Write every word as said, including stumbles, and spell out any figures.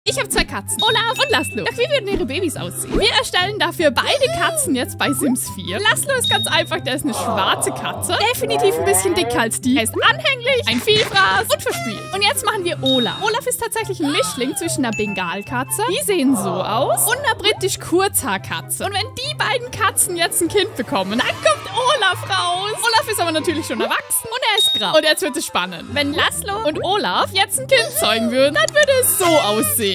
Ich habe zwei Katzen, Olaf und Laszlo. Doch wie würden ihre Babys aussehen? Wir erstellen dafür beide Katzen jetzt bei Sims vier. Laszlo ist ganz einfach, der ist eine schwarze Katze. Definitiv ein bisschen dicker als die. Er ist anhänglich, ein Vielfraß und verspielt. Und jetzt machen wir Olaf. Olaf ist tatsächlich ein Mischling zwischen einer Bengalkatze, die sehen so aus, und einer britisch Kurzhaarkatze. Und wenn die beiden Katzen jetzt ein Kind bekommen, dann kommt Olaf raus. Olaf ist aber natürlich schon erwachsen und er ist grau. Und jetzt wird es spannend. Wenn Laszlo und Olaf jetzt ein Kind zeugen würden, dann würde es so aussehen.